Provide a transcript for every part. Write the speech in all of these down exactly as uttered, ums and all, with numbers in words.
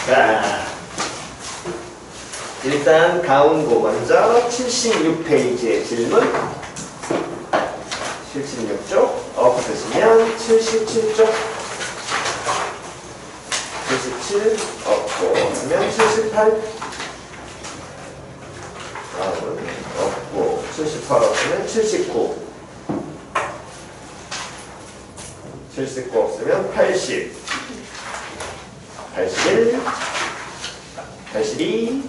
자, 일단 가운고 먼저 칠십육 페이지의 질문. 칠십육 쪽 엎으시면 칠십칠 쪽. 칠십칠 엎고 하면 칠십팔. 다음은 엎고 칠십팔 엎으면 칠십구. 칠십구 없으면 팔십. 팔십일, 팔십이,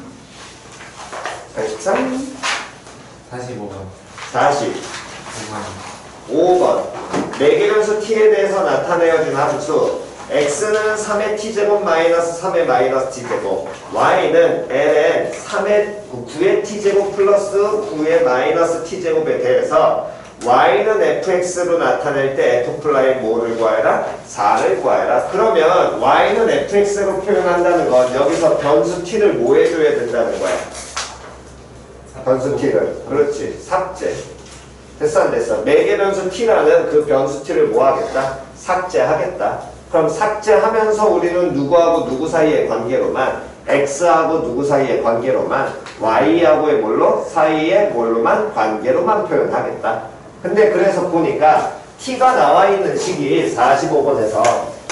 팔십삼, 사십오 번. 사십. 오 번. 오 번. 네 개 변수 t에 대해서 나타내어준 함수 x는 삼의 t제곱 마이너스 삼의 마이너스 t제곱, y는 ln 삼의 구의 t제곱 플러스 구의 마이너스 t제곱에 대해서 y는 fx로 나타낼 때 f플라이 뭐를 구하여라? 사를 구하여라. 그러면 y는 fx로 표현한다는 건 여기서 변수 t를 뭐 해줘야 된다는 거야? 변수 t를. 그렇지. 삭제. 됐어 안 됐어? 매개 변수 t라는 그 변수 t를 뭐 하겠다? 삭제하겠다. 그럼 삭제하면서 우리는 누구하고 누구 사이의 관계로만, x하고 누구 사이의 관계로만, y하고의 뭘로? 사이의 뭘로만? 관계로만 표현하겠다. 근데 그래서 보니까 t가 나와 있는 식이 사십오 번에서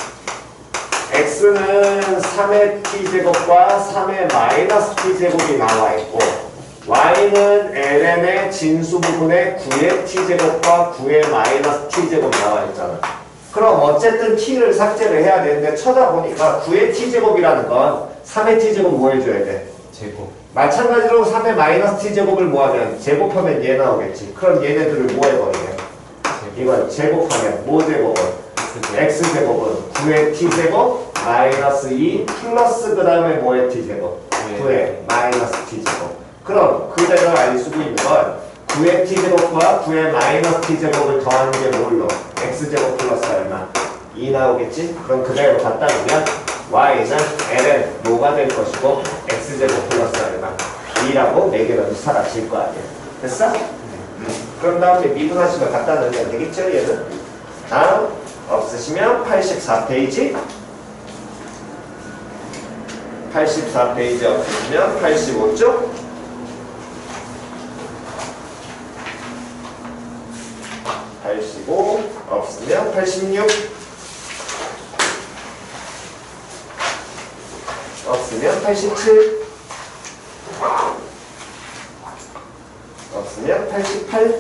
x는 삼의 t제곱과 삼의 마이너스 t제곱이 나와 있고, y는 ln의 진수 부분에 구의 t제곱과 구의 마이너스 t제곱 나와 있잖아. 그럼 어쨌든 t를 삭제를 해야 되는데 쳐다보니까 구의 t제곱이라는 건 삼의 t제곱 뭐 해줘야 돼? 제곱. 마찬가지로 삼의 마이너스 t제곱을 뭐하면 제곱하면 얘 나오겠지. 그럼 얘네들을 뭐 해버리냐? 이건 제곱하면 뭐 제곱은? x제곱은 구의 t제곱 마이너스 이 플러스 그 다음에 뭐의 t제곱? 구의 마이너스 t제곱. 그럼 그대로 알 수 있는 건 구의 t제곱과 구의 마이너스 t제곱을 더하는 게 뭘로? x제곱 플러스 얼마? 이 나오겠지? 그럼 그대로 갖다 놓으면 y는 ln 뭐가 될 것이고 x제곱 플러스 얼마? 이라고 네 개로 사라질 거 아니야. 됐어? 음. 그럼 다음에 미분하시면 갖다 놓으면 되겠죠 얘는? 다음 없으시면 팔십사 페이지. 팔십사 페이지 없으시면 팔십오 쪽. 팔십오 없으면 팔십육. 없으면 팔십칠. 없으면 팔십팔.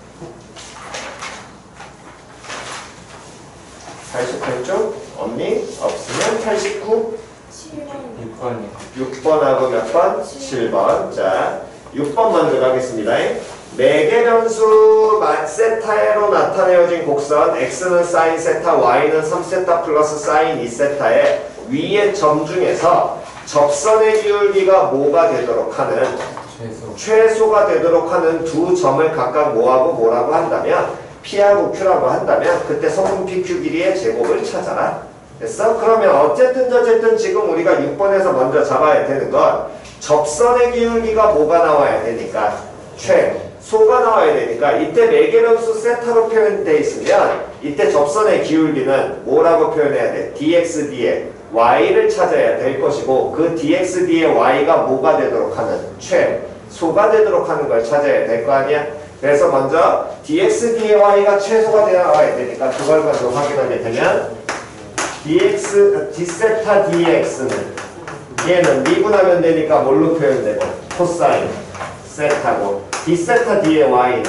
팔십팔 쪽 없니? 없으면 팔십구. 육 번이요. 육 번하고 몇 번? 칠 번. 자, 육 번 먼저 가겠습니다. 매개 변수 세타로 나타내어진 곡선 x는 사인 세타, y는 삼 세타 플러스 사인 이 세타의 위의 점 중에서 접선의 기울기가 뭐가 되도록 하는 최소. 최소가 되도록 하는 두 점을 각각 뭐하고 뭐라고 한다면 P하고 Q라고 한다면 그때 성분 피 큐 길이의 제곱을 찾아라. 됐어? 그러면 어쨌든 어쨌든 지금 우리가 육 번에서 먼저 잡아야 되는 건 접선의 기울기가 뭐가 나와야 되니까 최소가 나와야 되니까 이때 매개 변수 세타로 표현되어 있으면 이때 접선의 기울기는 뭐라고 표현해야 돼? dx, d의 y를 찾아야 될 것이고 그 dx, d의 y가 뭐가 되도록 하는 최소가 되도록 하는 걸 찾아야 될 거 아니야? 그래서 먼저 dx, d의 y가 최소가 되어야 되니까 그걸 먼저 확인하게 되면 dx, d세타 dx는 얘는 미분하면 되니까 뭘로 표현되고 코사인 세타고 d세타 d의 y는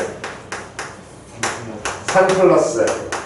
삼 플러스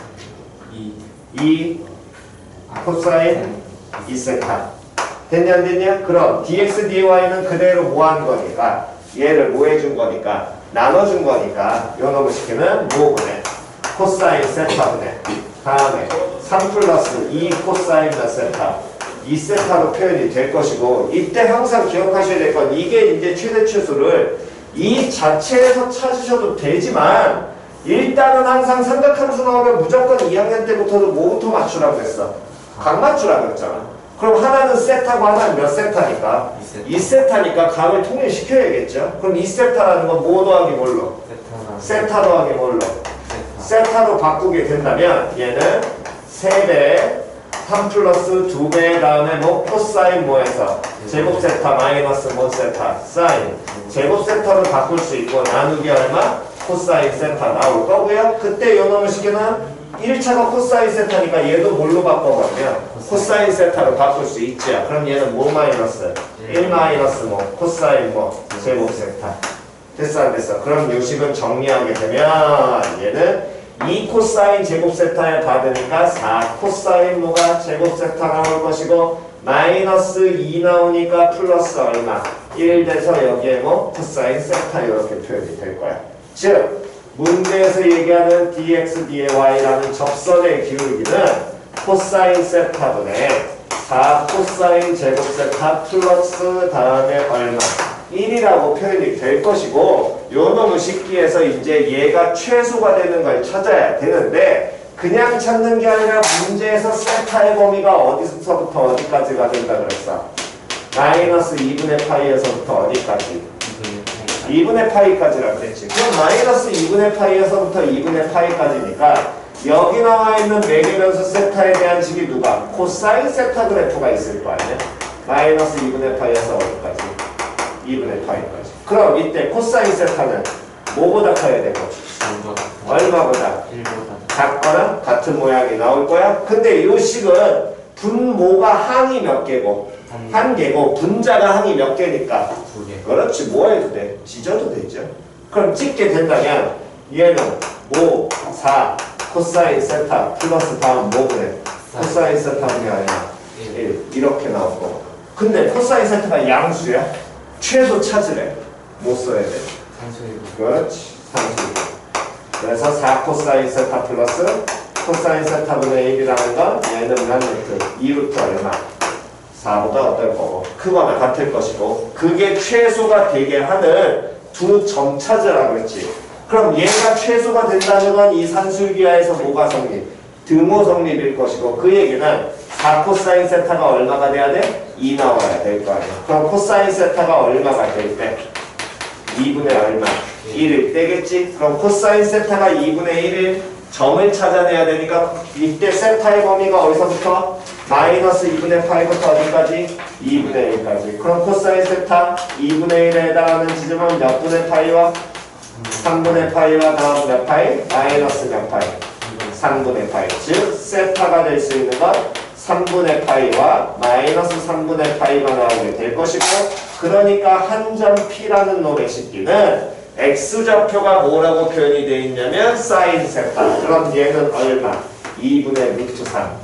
이 코사인 이 세타. 됐냐 안 됐냐? 그럼 dx, dy는 그대로 뭐 하는 거니까 얘를 뭐 해준 거니까 나눠준 거니까 요 놈을 시키면 뭐 분해? 코사인 세타 분해. 다음에 삼 플러스 이 코사인 몇 세타? 이 세타로 표현이 될 것이고 이때 항상 기억하셔야 될 건 이게 이제 최대치수를 이 자체에서 찾으셔도 되지만 일단은 항상 삼각함수 나오면 무조건 이 학년 때부터도 뭐부터 맞추라고 했어? 각 맞추라고 했잖아. 그럼 하나는 세타고 하나는 몇 세타니까? 이 세타니까 각을 통일시켜야겠죠? 그럼 이 세타라는 건 뭐 더하기 뭘로? 세타 더하기 뭘로? 세타로 바꾸게 된다면 얘는 세 배 삼 플러스 두 배 다음에 뭐 코사인 뭐에서 제곱 세타 마이너스 뭐 세타 사인 제곱 세타로 바꿀 수 있고 나누기 얼마? 코사인 세타 나올 거고요. 그때 요 놈의 식에는 일 차가 코사인 세타니까 얘도 뭘로 바꿔버리면 코사인 세타로 바꿀 수 있죠. 그럼 얘는 뭐 마이너스? 일 마이너스 뭐 코사인 뭐 제곱 세타 됐어 안 됐어? 그럼 요 식은 정리하게 되면 얘는 이 코사인 제곱 세타에 받으니까 사 코사인 뭐가 제곱 세타 나올 것이고 마이너스 이 나오니까 플러스 얼마? 일 돼서 여기에 뭐 코사인 세타 이렇게 표현이 될 거야. 즉 문제에서 얘기하는 dx, dy라는 접선의 기울기는 코사인 세타분의 사 코사인 제곱 세타 플러스 다음에 얼마? 일이라고 표현이 될 것이고 요 놈의 식기에서 이제 얘가 최소가 되는 걸 찾아야 되는데 그냥 찾는 게 아니라 문제에서 세타의 범위가 어디서부터 어디까지가 된다 그랬어? 마이너스 이분의 파이에서부터 어디까지? 이분의 파이까지라고 했지. 그럼 마이너스 이분의 파이에서부터 이분의 파이까지니까 여기 나와 있는 매개변수 세타에 대한 식이 누가? 코사인 세타 그래프가 있을 거 아니야? 마이너스 이분의 파이에서 어디까지? 이분의 파이까지. 그럼 이때 코사인 세타는 뭐보다 커야 되고? 얼마보다? 일보다 작거나 같은 모양이 나올 거야. 근데 이 식은 분모가 항이 몇 개고? 한 개고 분자가 항이 몇 개니까? 두 개. 그렇지. 뭐 해도 돼? 찢어도 되죠. 그럼 찍게 된다면 얘는 오, 사 코사인 세타 플러스 다음 뭐 그래? 코사인 세타분이 아니라 일 이렇게 나오고 근데 코사인 세타가 양수야? 최소 찾으래. 못 써야 돼. 산수이고 그렇지. 상수. 그래서 사 코사인 세타 플러스 코사인 세타분의 일이라는 건 얘는 몇 루트? 이 루트 얼마? 사보다 어떨 거고 크거나 같을 것이고 그게 최소가 되게 하는 두 점 찾으라고 했지. 그럼 얘가 최소가 된다는 건 이 산술기하에서 뭐가 성립? 등호 성립일 것이고 그 얘기는 사 코사인 세타가 얼마가 돼야 돼? 이 나와야 될 거 아니야. 그럼 코사인 세타가 얼마가 될 때? 이분의 얼마? 일일 때겠지? 그럼 코사인 세타가 이분의 일일 점을 찾아내야 되니까 이때 세타의 범위가 어디서부터? 마이너스 이분의 파이부터 어디까지? 이분의 일까지. 그럼 코사인 세타 이분의 일에 해당하는 지점은 몇 분의 파이와? 삼분의 파이와 다음 몇 파이? 마이너스 몇 파이? 삼분의 파이. 즉 세타가 될 수 있는 건 삼분의 파이와 마이너스 삼분의 파이가 나오게 될 것이고 그러니까 한 점 P라는 놈의 식기는 X좌표가 뭐라고 표현이 되어 있냐면 사인 세타. 그럼 얘는 얼마? 이분의 루트 삼.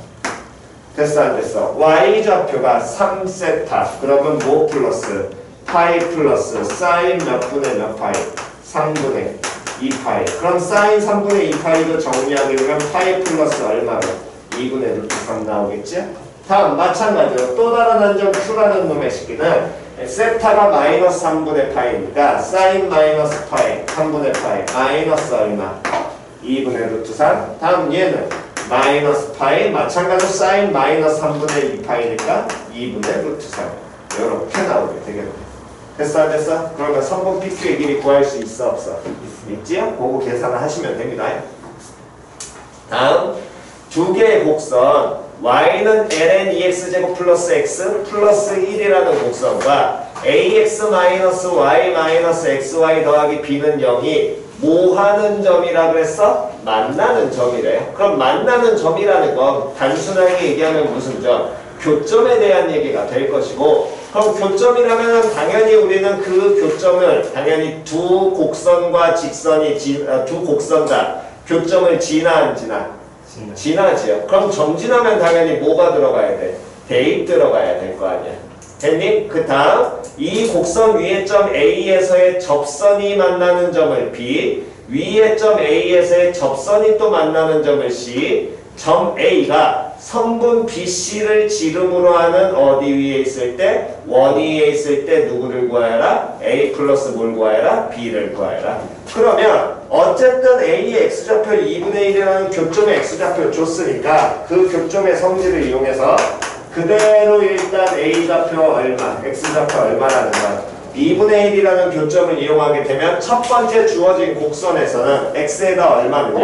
됐어 안 됐어? Y좌표가 삼 세타. 그러면 뭐 플러스? 파이 플러스 사인 몇 분의 몇 파이? 삼분의 이 파이. 그럼 사인 삼분의 이 파이도 정리하게 되면 파이 플러스 얼마로? 이분의 루트 삼 나오겠지? 다음 마찬가지로 또 다른 한 점 Q라는 놈의 식기는 세타가 마이너스 삼분의 파이니까 사인 마이너스 파이 삼분의 파이 마이너스 얼마? 이분의 루트 삼. 다음 얘는 마이너스 파이 마찬가지로 사인 마이너스 삼분의 이 파이니까 이분의 루트 삼. 이렇게 나오게 되겠네. 됐어 안 됐어? 그러면 선분 피큐의 길이 구할 수 있어 없어? 있지요? 그거 계산을 하시면 됩니다. 다음 두 개의 곡선 y는 ln ex제곱 플러스 x 플러스 일이라는 곡선과 ax 마이너스 y 마이너스 xy 더하기 b는 영이 뭐 하는 점이라 그랬어? 만나는 점이래. 그럼 만나는 점이라는 건 단순하게 얘기하면 무슨 점? 교점에 대한 얘기가 될 것이고 그럼 교점이라면 당연히 우리는 그 교점을 당연히 두 곡선과 직선이 지, 아, 두 곡선과 교점을 지나 안 지나? 진짜. 지나지요. 그럼 점진하면 당연히 뭐가 들어가야 돼? 대입 들어가야 될 거 아니야. 됐니? 그 다음 이 곡선 위의 점 A에서의 접선이 만나는 점을 B, 위의 점 A에서의 접선이 또 만나는 점을 C, 점 A가 선분 비씨를 지름으로 하는 어디 위에 있을 때? 원 위에 있을 때 누구를 구하여라? A 플러스 뭘 구하여라? B를 구하여라. 그러면 어쨌든 A의 X좌표 이분의 일이라는 교점의 X좌표를 줬으니까 그 교점의 성질을 이용해서 그대로 일단 A좌표 얼마, X좌표 얼마라는 건 이분의 일이라는 교점을 이용하게 되면 첫 번째 주어진 곡선에서는 X에다 얼마느냐?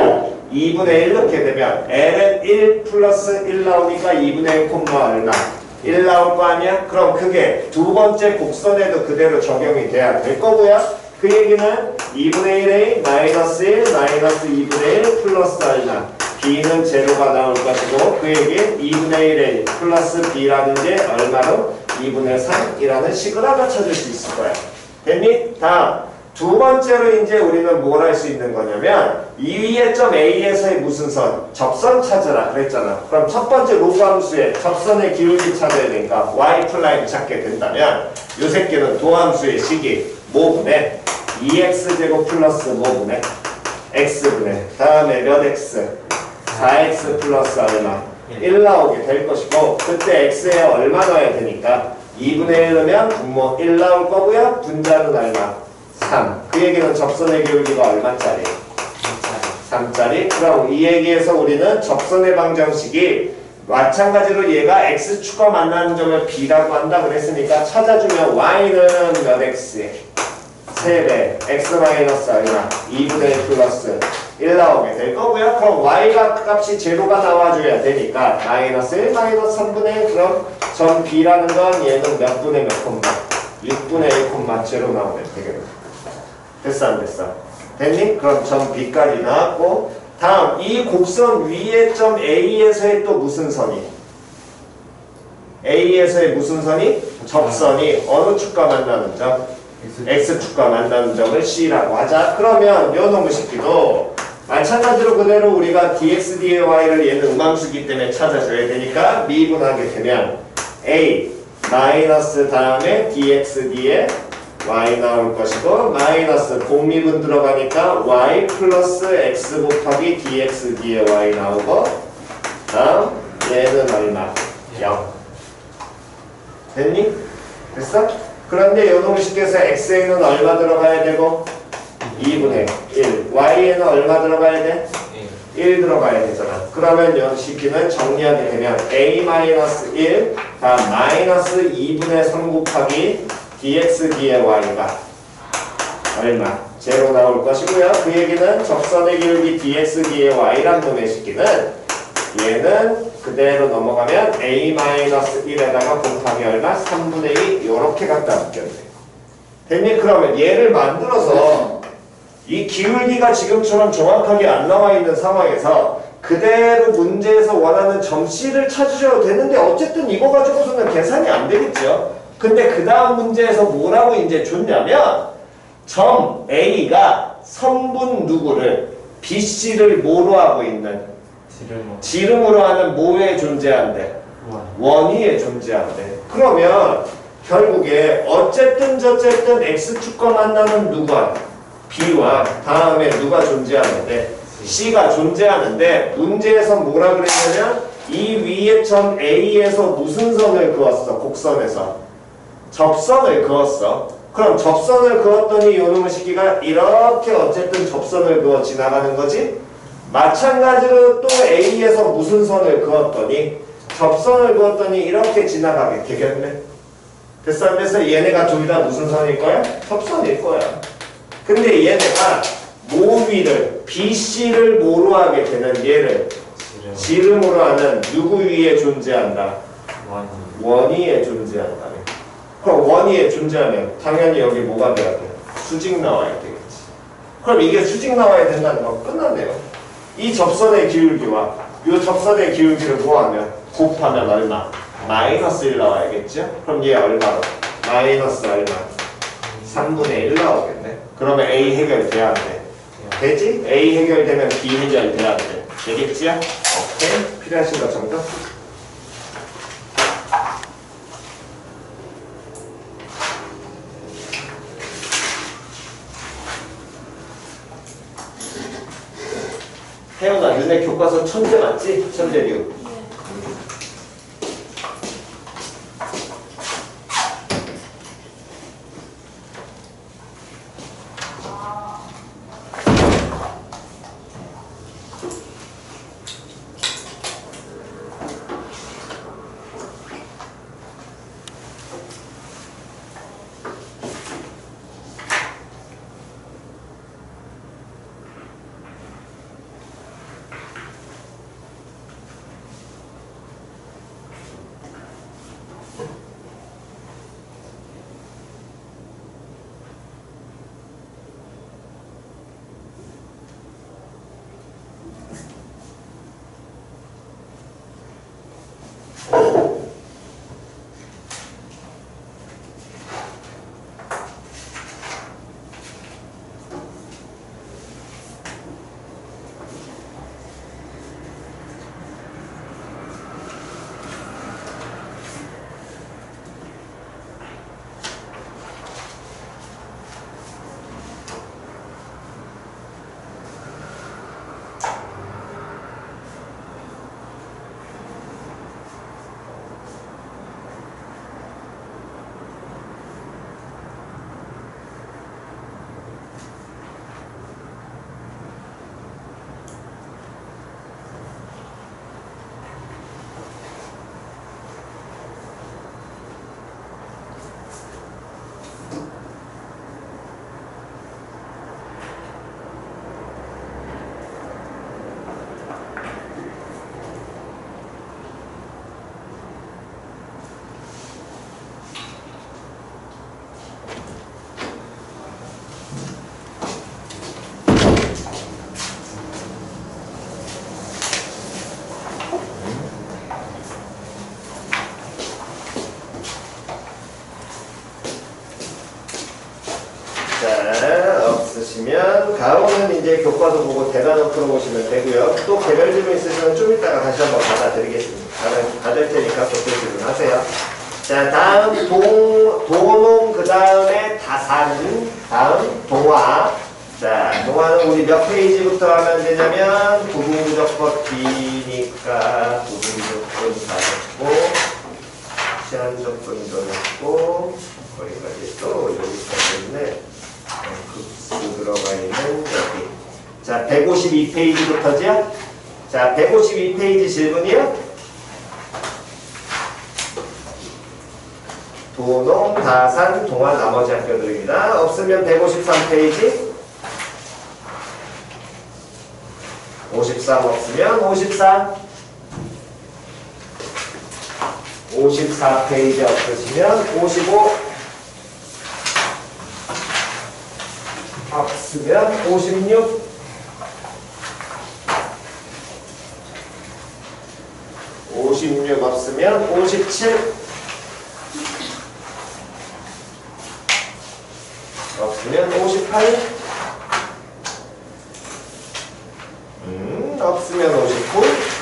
이분의 일 넣게 되면 L은 일 플러스 일 나오니까 이분의 일 콤마 얼마? 일 나올 거 아니야? 그럼 그게 두 번째 곡선에도 그대로 적용이 돼야 될 거고요. 그 얘기는 이분의 일 A 마이너스 일 마이너스 이분의 일 플러스 얼마? B는 제로가 나올 것이고 그 얘기 이분의 일 A 플러스 B라는 게 얼마로? 이분의 삼이라는 식을 하나 찾을 수 있을 거야. 됐니? 다음 두 번째로 이제 우리는 뭘 할 수 있는 거냐면 이 위의 점 A에서의 무슨 선? 접선 찾으라 그랬잖아. 그럼 첫 번째 로그 함수의 접선의 기울기 찾아야 되니까 y 플라임 찾게 된다면 요 새끼는 도함수의 식이 뭐분의 이 엑스 제곱 플러스 뭐분의 x분의 다음에 몇 x? 사 엑스 플러스 얼마? 일 나오게 될 것이고 그때 x에 얼마 넣어야 되니까 이분의 일 넣으면 분모 일 나올 거고요. 분자는 얼마? 삼. 그 얘기는 접선의 기울기가 얼마짜리? 삼짜리. 그럼 이 얘기에서 우리는 접선의 방정식이 마찬가지로 얘가 x축과 만나는 점을 b라고 한다 그랬으니까 찾아주면 y는 몇 x에? 세 배. x 마이너스 얼마? 이분의 일 플러스 일 나오게 될 거고요. 그럼 y가 값이 제로가 나와줘야 되니까 마이너스 일 마이너스 삼분의 일. 그럼 점 b라는 건 얘는 몇 분의 몇 콤마? 육분의 일 콤마 제로 나오면 되겠네. 됐어 안 됐어? 됐니? 그럼 점 b까지 나왔고 다음 이 곡선 위에 점 A에서의 또 무슨 선이? A에서의 무슨 선이? 접선이 어느 축과 만나는 점? X축과 만나는 점을 C라고 하자. 그러면 요 놈의 식기도 마찬가지로 그대로 우리가 dx, dy를 얘는 음함수기 때문에 찾아줘야 되니까 미분하게 되면 A 마이너스 다음에 dx, dy y 나올 것이고 마이너스 공미분 들어가니까 y 플러스 x 곱하기 dx, dy 나오고 다음 얘는 얼마? 영. 됐니? 됐어? 그런데 요놈의 식에서 x에는 얼마 들어가야 되고? 이분의 일. y에는 얼마 들어가야 돼? 일 들어가야 되잖아. 그러면 요 식기는 정리하게 되면 a 마이너스 일 다음 마이너스 이분의 삼 곱하기 dx, dy가 얼마? 제로 나올 것이고요. 그 얘기는 접선의 기울기 dx, dy란 놈의 식기는 얘는 그대로 넘어가면 a 마이너스 일에다가 곱하기 얼마? 삼분의 이 요렇게 갖다 붙겠네. 됐니? 그러면 얘를 만들어서 이 기울기가 지금처럼 정확하게 안 나와 있는 상황에서 그대로 문제에서 원하는 점 C를 찾으셔도 되는데 어쨌든 이거 가지고서는 계산이 안 되겠죠. 근데 그 다음 문제에서 뭐라고 이제 줬냐면 점 A가 선분 누구를 비 씨를 뭐로 하고 있는 지름 지름으로 하는 뭐에 존재한대? 원위에 존재한대. 그러면 결국에 어쨌든 저쨌든 X축과 만나는 누가? B와 다음에 누가 존재하는데? C가 존재하는데 문제에서 뭐라 그랬냐면 이 위에 점 A에서 무슨 선을 그었어? 곡선에서 접선을 그었어. 그럼 접선을 그었더니 요놈의 시기가 이렇게 어쨌든 접선을 그어 지나가는 거지? 마찬가지로 또 A에서 무슨 선을 그었더니 접선을 그었더니 이렇게 지나가게 되겠네. 됐어? 그래서 얘네가 둘 다 무슨 선일 거야? 접선일 거야. 근데 얘네가 모 위를 비 씨를 뭐로 하게 되는 얘를 지름 지름으로 하는 누구 위에 존재한다? 원이 원위에 존재한다네. 그럼 원위에 존재하면 당연히 여기 뭐가 돼야 돼? 수직 나와야 되겠지. 그럼 이게 수직 나와야 된다는 건 끝났네요. 이 접선의 기울기와 이 접선의 기울기를 뭐하면 곱하면 얼마? 마이너스 일 나와야겠죠? 그럼 얘 얼마로? 마이너스 얼마? 삼분의 일 나오겠네. 그러면 A 해결돼야 돼. 되지? A 해결되면 B 해결돼야 돼. 되겠지요? 오케이. 필요하신 거 정도? 혜영아, 너네 교과서 천재 맞지? 천재류. 자, 없으시면 가오는 이제 교과도 보고 대단원 풀어보시면 되고요. 또 개별 질문 있으시면 좀 이따가 다시 한번 받아드리겠습니다. 받아, 받을 테니까 그때 질문하세요. 자, 다음 동, 도농, 그 다음에 다산, 다음 동화. 자, 동화는 우리 몇 페이지부터 하면 되냐면 부분부적법 B니까 부분조건 다 했고 제한조건도 했고 거기까지 또 여기까지 있네. 급수 들어가 있는 여기. 자, 백오십이 페이지부터죠? 자, 백오십이 페이지 질문이요? 도농, 다산, 동화 나머지 학교들입니다. 없으면 백오십삼 페이지. 오십삼 없으면 오십사. 오십사 페이지 없으시면 오십오. 없으면 오십육. 오십육 없으면 오십칠. 없으면 오십팔. 음, 없으면 오십구.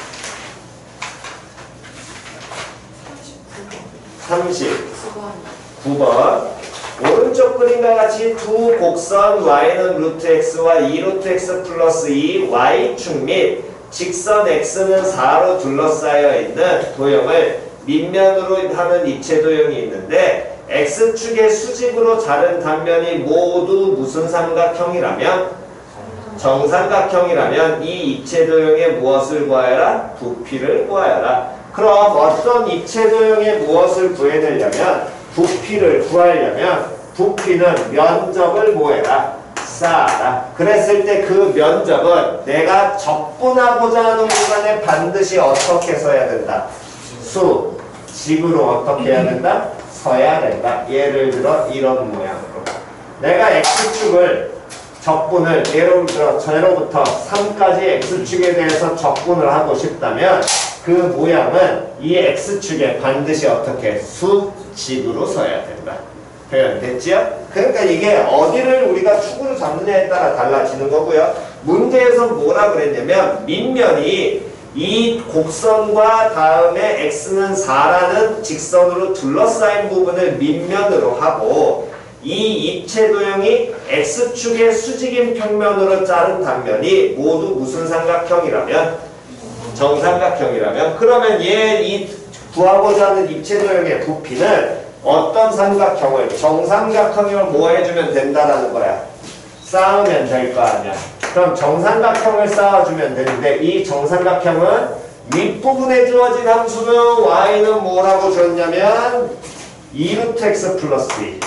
삼십구 번. 오른쪽 그림과 같이 두 곡선 y는 루트 x와 이 루트 x 플러스 이 y축 및 직선 x는 사로 둘러싸여 있는 도형을 밑면으로 하는 입체 도형이 있는데 x축의 수직으로 자른 단면이 모두 무슨 삼각형이라면? 정삼각형이라면 이 입체 도형의 무엇을 구하여라? 부피를 구하여라. 그럼 어떤 입체 도형의 무엇을 구해내려면 부피를 구하려면 부피는 면적을 뭐해라? 쌓아라. 그랬을 때 그 면적은 내가 적분하고자 하는 구간에 반드시 어떻게 써야 된다? 수, 직으로 어떻게 해야 된다? 서야 된다. 예를 들어 이런 모양으로 내가 x축을 적분을 예를 들어 제로부터 삼까지 x축에 대해서 적분을 하고 싶다면 그 모양은 이 x축에 반드시 어떻게 수직으로 서야 된다. 표현됐지요? 그러니까 이게 어디를 우리가 축으로 잡느냐에 따라 달라지는 거고요. 문제에서 뭐라 그랬냐면 밑면이 이 곡선과 다음에 x는 사라는 직선으로 둘러싸인 부분을 밑면으로 하고 이 입체 도형이 x축의 수직인 평면으로 자른 단면이 모두 무슨 삼각형이라면? 정삼각형이라면? 그러면 얘 이 구하고자 하는 입체 도형의 부피는 어떤 삼각형을 정삼각형을 뭐 해주면 된다라는 거야? 쌓으면 될 거 아니야. 그럼 정삼각형을 쌓아주면 되는데 이 정삼각형은 윗부분에 주어진 함수는 y는 뭐라고 줬냐면 이 루트 x 플러스 이.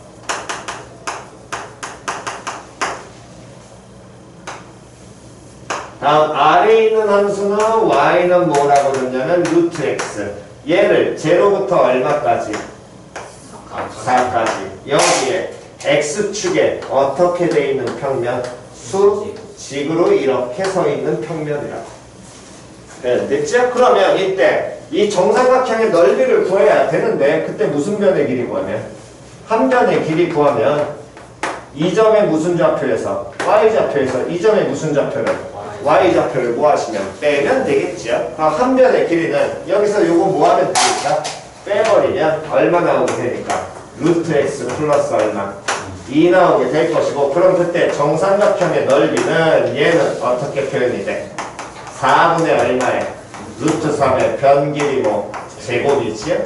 다음 아래에 있는 함수는 y는 뭐라고 줬냐면 루트 x. 얘를 제로부터 얼마까지? 사까지. 여기에 x축에 어떻게 돼 있는 평면? 수직으로 이렇게 서 있는 평면이라고. 네, 됐죠? 그러면 이때 이 정삼각형의 넓이를 구해야 되는데 그때 무슨 변의 길이 구하면? 한 변의 길이 구하면 이 점의 무슨 좌표에서? y좌표에서 이 점의 무슨 좌표를? y좌표를 뭐 하시면? 빼면 되겠죠? 그럼 한 변의 길이는 여기서 요거 뭐 하면 되니까? 빼버리면 얼마 나오게 되니까? 루트 x 플러스 얼마? 이 나오게 될 것이고 그럼 그때 정삼각형의 넓이는 얘는 어떻게 표현이 돼? 사분의 얼마에? 루트 삼의 변길이 뭐? 제곱이지요?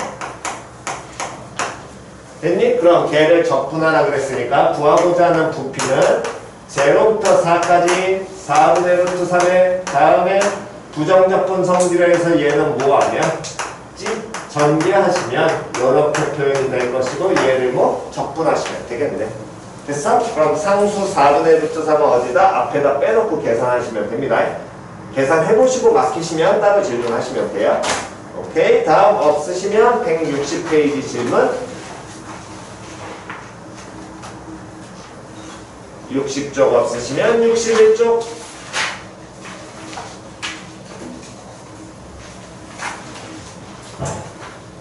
됐니? 그럼 걔를 적분하라 그랬으니까 구하고자 하는 부피는 제로부터 사까지 사분의 루트 삼의 다음에 부정적분 성질을 해서 얘는 뭐 하면? 전개하시면 이렇게 표현이 될 것이고 얘를 뭐 적분하시면 되겠네. 됐어? 그럼 상수 사분의 루트 삼은 어디다? 앞에다 빼놓고 계산하시면 됩니다. 계산해보시고 막히시면 따로 질문하시면 돼요. 오케이. 다음 없으시면 백육십 페이지 질문. 육십 쪽 없으시면 육십일 쪽.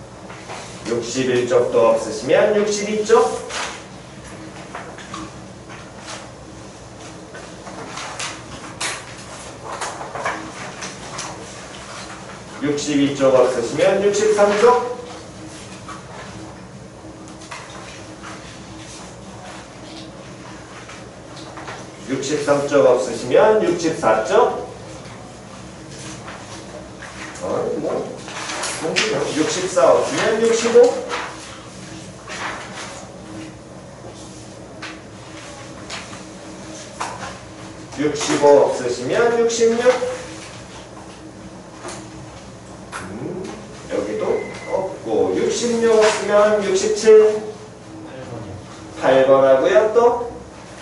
육십일 쪽도 없으시면 육십이 쪽. 육십이 쪽 없으시면 육십삼 쪽. 육십삼 쪽 없으시면 육십사 쪽. 어, 뭐, 육십사 없으면 육십오. 육십오 없으시면 육십육. 음, 여기도 없고. 육십육 없으면 육십칠. 팔 번 하고요. 또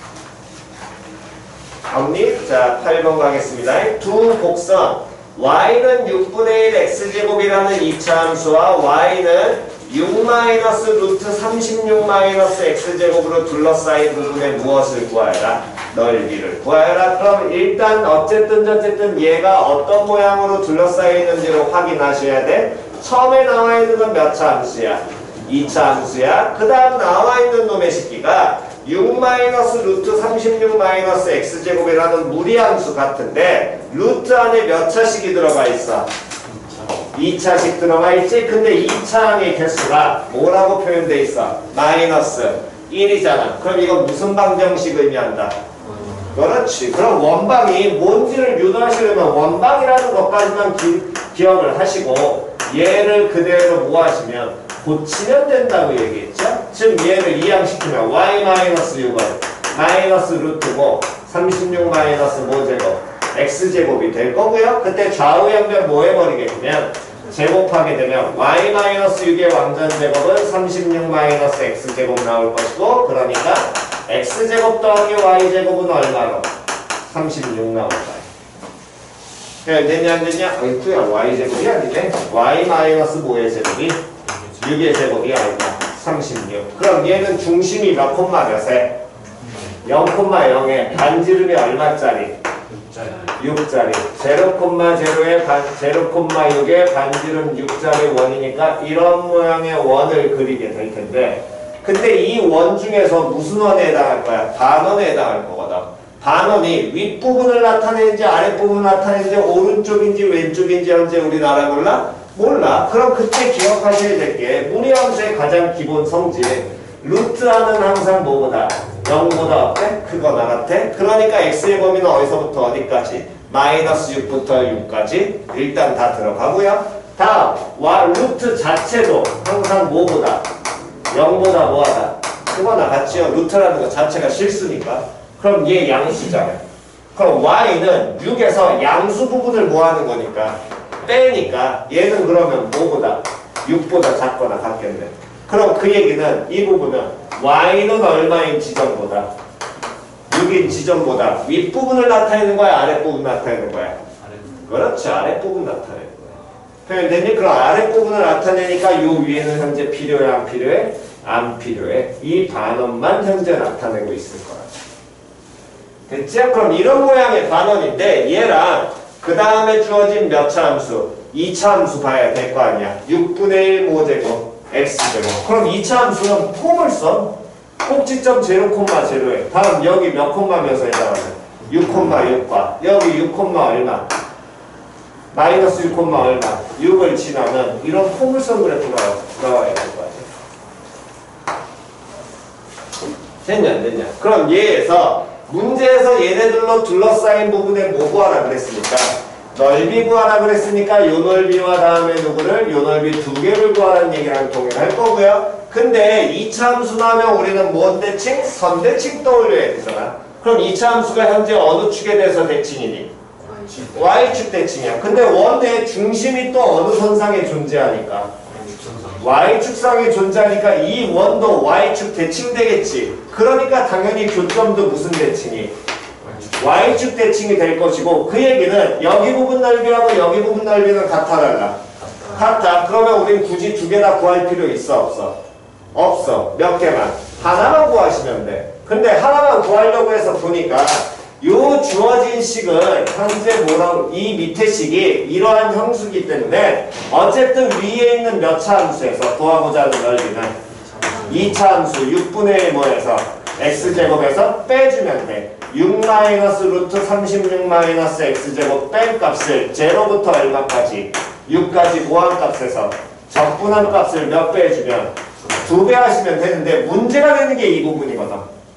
정리. 자, 팔 번 가겠습니다. 두 곡선 y는 육분의 일 x제곱이라는 이 차 함수와 y는 육 마이너스 루트 삼십육 마이너스 x제곱으로 둘러싸인 부분에 무엇을 구하여라? 넓이를 구하여라. 그럼 일단 어쨌든 어쨌든 얘가 어떤 모양으로 둘러싸여 있는지를 확인하셔야 돼. 처음에 나와 있는 건 몇 차 함수야? 이 차 함수야. 그 다음 나와 있는 놈의 식기가 육 마이너스 루트 삼십육 마이너스 x제곱이라는 무리함수 같은데 루트 안에 몇 차식이 들어가 있어? 이 차씩 들어가 있지? 근데 이 차항의 개수가 뭐라고 표현돼 있어? 마이너스 일이잖아. 그럼 이건 무슨 방정식 의미한다? 그렇지. 그럼 원방이 뭔지를 유도하시려면 원방이라는 것까지만 기, 기억을 하시고 얘를 그대로 뭐 하시면 고치면 된다고 얘기했죠? 즉 얘를 이항시키면 y-육은 마이너스 루트고 삼십육 마이너스 오 제곱 x제곱이 될 거고요. 그때 좌우 연변 뭐 해버리겠냐면 제곱하게 되면 y-육의 왕전제곱은 삼십육 마이너스 x제곱 나올 것이고 그러니까 x제곱 더하기 y제곱은 얼마로? 삼십육 나올 거야. 네, 됐냐 안 됐냐? 어이쿠야 y제곱이 아니네. y-오의 제곱이 육의 제곱이 아니다. 삼십육. 그럼 얘는 중심이 몇 콤마 몇에? 영 콤마 영에 반지름이 얼마짜리? 육짜리. 영 콤마 영에 반, 영 콤마 육에 반지름 육짜리 원이니까 이런 모양의 원을 그리게 될 텐데 근데 이 원 중에서 무슨 원에 해당할 거야? 반원에 해당할 거거든. 반원이 윗부분을 나타내는지 아랫부분을 나타내는지 오른쪽인지 왼쪽인지 현재 우리나라 몰라? 몰라. 그럼 그때 기억하셔야 될 게 무리함수의 가장 기본 성질 루트하는 항상 뭐보다? 영보다 어때? 크거나 같아? 그러니까 x의 범위는 어디서부터 어디까지? 마이너스 육부터 육까지 일단 다 들어가고요. 다음 와 루트 자체도 항상 뭐보다? 영보다 뭐하다? 크거나 같지요. 루트라는 것 자체가 실수니까. 그럼 얘 양수잖아요. 그럼 y는 육에서 양수 부분을 뭐하는 거니까? 빼니까 얘는 그러면 뭐보다? 육보다 작거나 같겠네. 그럼 그 얘기는 이 부분은 y는 얼마인 지점보다? 육인 지점보다 윗부분을 나타내는 거야? 아랫부분 나타내는 거야? 그렇지. 아랫부분 나타내는 거야. 표현됐니? 그럼 아랫부분을 나타내니까 요 위에는 현재 필요해 안 필요해? 안 필요해. 이 반원만 현재 나타내고 있을 거야. 됐죠? 그럼 이런 모양의 반원인데 얘랑 그 다음에 주어진 몇 차 함수? 이 차 함수 봐야 될 거 아니야. 육분의 일 모제곱 x제곱. 그럼 이 차 함수는 폼을 써. 꼭지점 영 콤마 영에 다음 여기 몇 콤마 몇에 해당하냐? 육 콤마 육과 여기 육 콤마 얼마? 마이너스 육 콤마 얼마? 육을 지나면 이런 포물선 그래프가 나와야 될 거 아니야. 됐냐 안 됐냐? 그럼 얘에서 문제에서 얘네들로 둘러싸인 부분에 뭐 구하라 그랬으니까 넓이 구하라 그랬으니까 요 넓이와 다음에 누구를 요 넓이 두 개를 구하라는 얘기랑 동일할 거고요. 근데 이 차 함수 나오면 우리는 뭔 대칭? 선대칭 떠올려야 되잖아. 그럼 이 차 함수가 현재 어느 축에 대해서 대칭이니? y축 대칭이야. 근데 원의 중심이 또 어느 선상에 존재하니까? y축상에 존재하니까 이 원도 y축 대칭 되겠지. 그러니까 당연히 교점도 무슨 대칭이? y축 대칭이 될 것이고 그 얘기는 여기 부분 넓이하고 여기 부분 넓이는 같아 달라? 같아. 그러면 우린 굳이 두 개 다 구할 필요 있어 없어? 없어. 몇 개만? 하나만 구하시면 돼. 근데 하나만 구하려고 해서 보니까 요 주어진 식은 현재 뭐라고 이 밑에 식이 이러한 형수기 때문에 어쨌든 위에 있는 몇 차 함수에서 구하고자 하는 넓이는 이 차 함수 육분의 일 뭐에서 x제곱에서 빼주면 돼. 육 마이너스 루트 삼십육 마이너스 x제곱 뺀 값을 제로부터 얼마까지? 육까지 무한값에서 적분한 값을 몇 배 해주면 두 배 하시면 되는데 문제가 되는 게 이 부분이거든.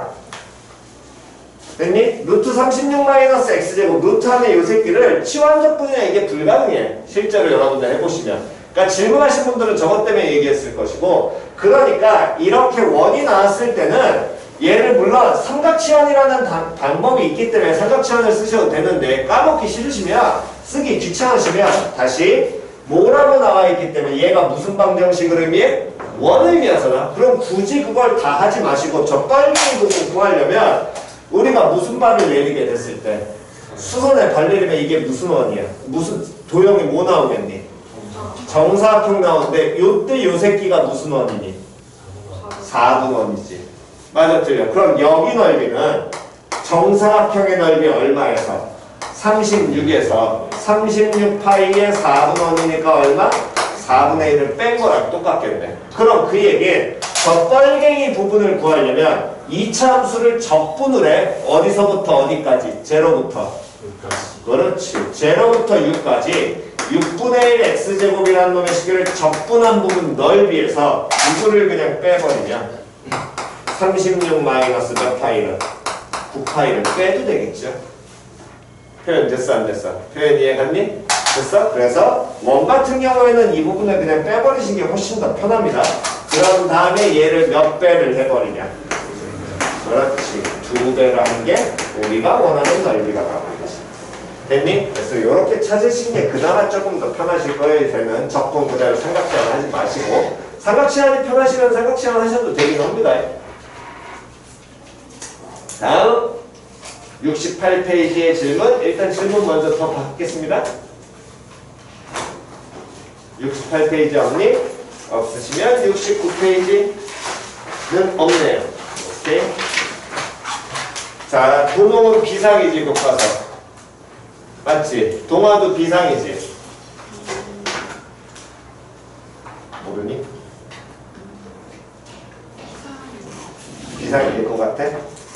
됐니? 루트 삼십육 마이너스 x제곱 루트 안에 요 새끼를 치환적분이나 이게 불가능해. 실제로 여러분들 해보시면. 그러니까 질문하신 분들은 저것 때문에 얘기했을 것이고, 그러니까 이렇게 원이 나왔을 때는 얘를 물론 삼각치환이라는 단, 방법이 있기 때문에 삼각치환을 쓰셔도 되는데 까먹기 싫으시면 쓰기 귀찮으시면 다시 뭐라고 나와 있기 때문에 얘가 무슨 방정식을 의미해? 원 의미하잖아. 그럼 굳이 그걸 다 하지 마시고 저 빨갱이 부분 구하려면 우리가 무슨 발을 내리게 됐을 때 수선에 발 내리면 이게 무슨 원이야? 무슨 도형이 뭐 나오겠니? 정사각형 나오는데 요때 요 새끼가 무슨 원이니? 사분원이지. 맞아 틀려. 그럼 여기 넓이는 정사각형의 넓이 얼마에서? 삼십육에서 삼십육 파이의 사분원이니까 얼마? 사분의 일을 뺀 거랑 똑같겠네. 그럼 그 얘기는 저 뻘갱이 부분을 구하려면 이차 함수를 적분을 해. 어디서부터 어디까지? 제로부터. 그렇지. 제로부터 육까지 육분의 일 x제곱이라는 놈의 식을 적분한 부분 넓이에서 누구를 그냥 빼버리면 삼십육 마이너스 몇 파이를? 구 파이를 빼도 되겠죠. 표현 됐어 안 됐어? 표현 이해갔니? 됐어? 그래서 원 같은 경우에는 이 부분을 그냥 빼버리신 게 훨씬 더 편합니다. 그런 다음에 얘를 몇 배를 해버리냐? 그렇지. 두 배라는 게 우리가 원하는 넓이가 나옵니다. 됐니? 그래서 이렇게 찾으신 게 그나마 조금 더 편하실 거예요. 되면 적분 그대로 삼각치환 하지 마시고 삼각치환이 편하시면 삼각치환 하셔도 되긴 합니다. 다음 육십팔 페이지의 질문. 일단 질문 먼저 더 받겠습니다. 육십팔 페이지 없니? 없으시면 육십구 페이지는 없네요. 오케이. 자, 도농은 비상이지 교과서. 맞지? 동화도 비상이지. 모르니? 비상일 것 같아?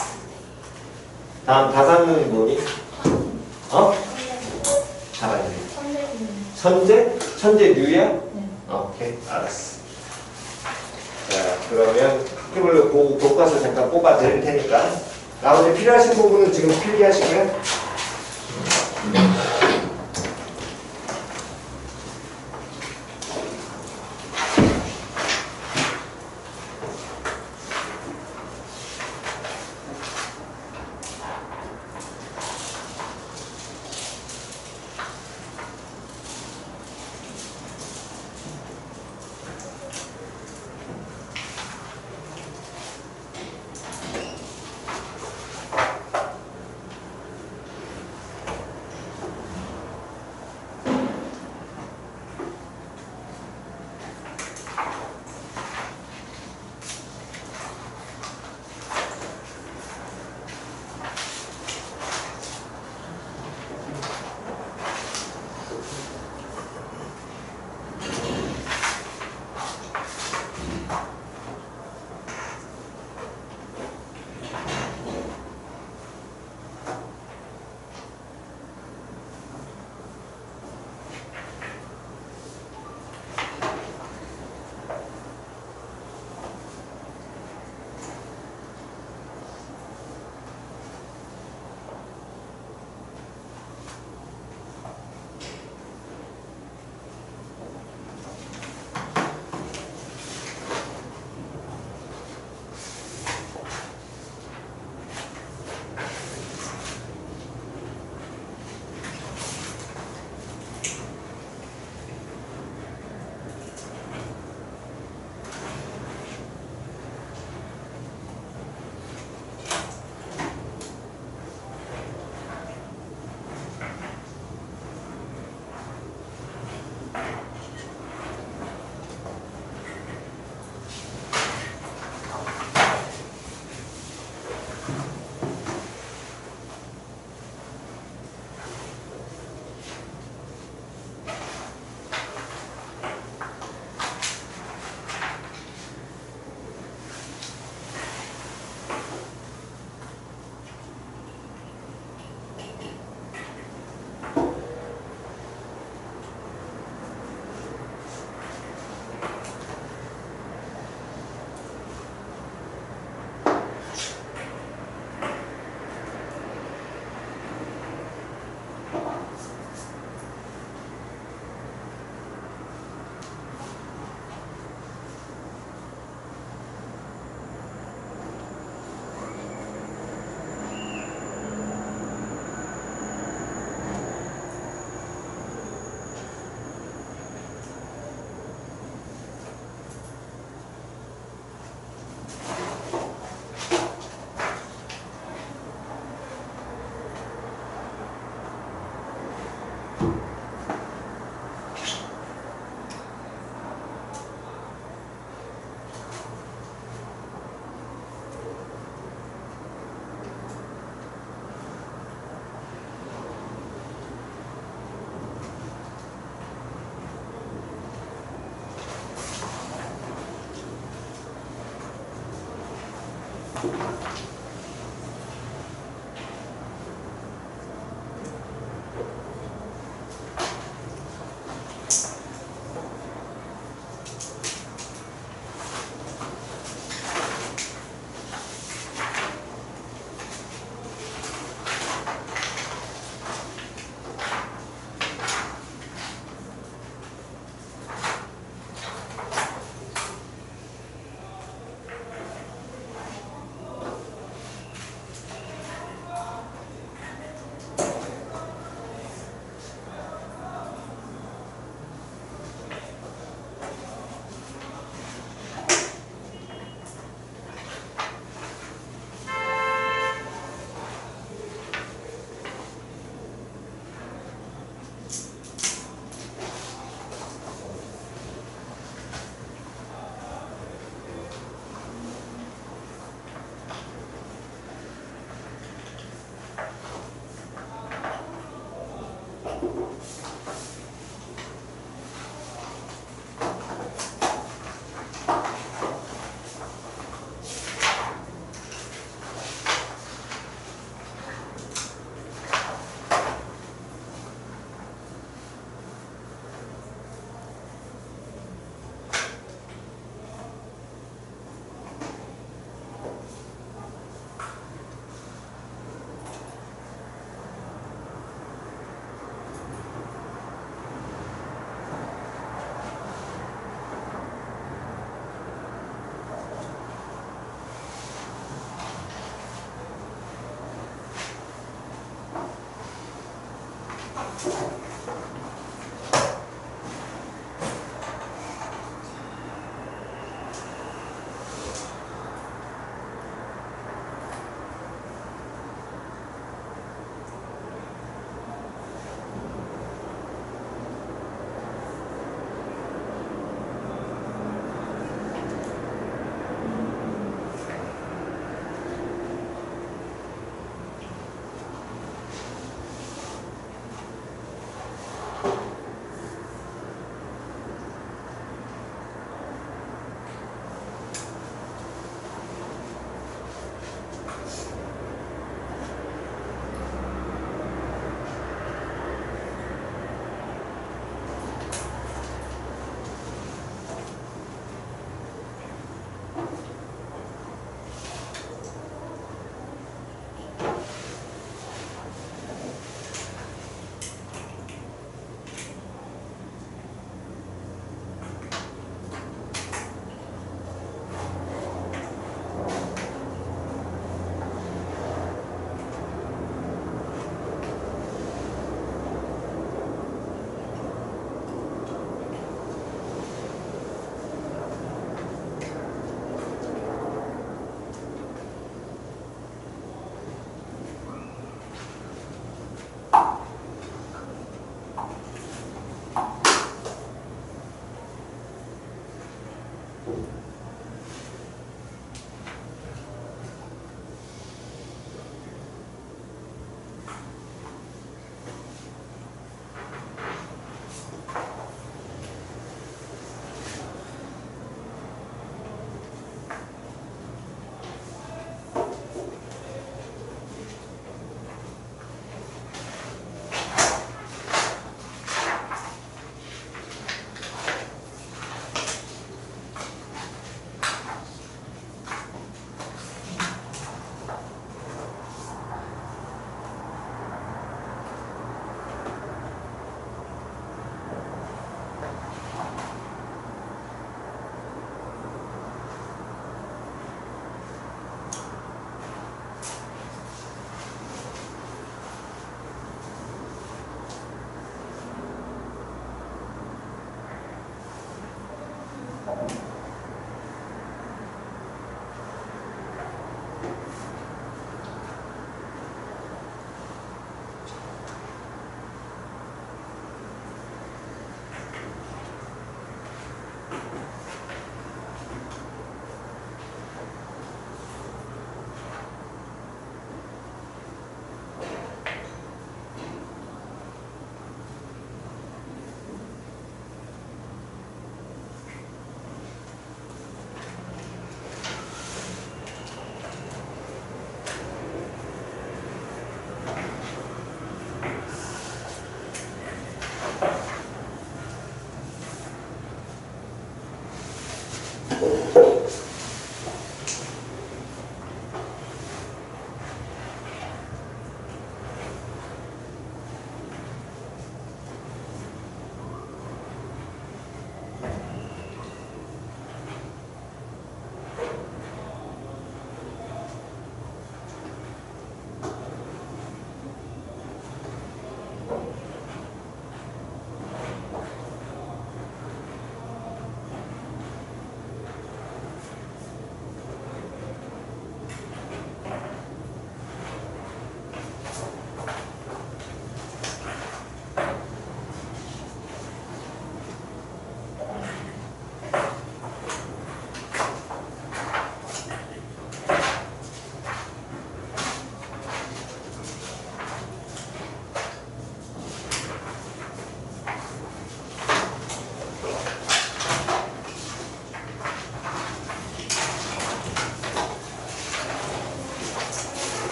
다음 다산은 뭐니? 어? 잘하네. 천재? 천재류야? 네. 오케이, 알았어. 자, 그러면 학교별로 고, 교과서 잠깐 뽑아 드릴 테니까 나머지 필요하신 부분은 지금 필기하시고요.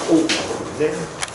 오, 네.